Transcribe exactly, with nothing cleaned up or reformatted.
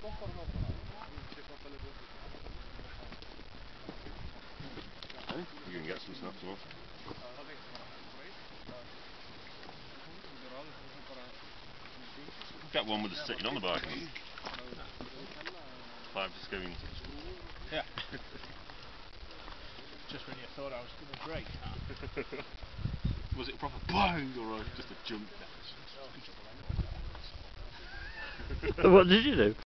You can get some snaps as well. Get one with the sitting on the bike. Clive just going. Yeah. Just when you thought I was going to break. Was it a proper bang or just a jump? What did you do?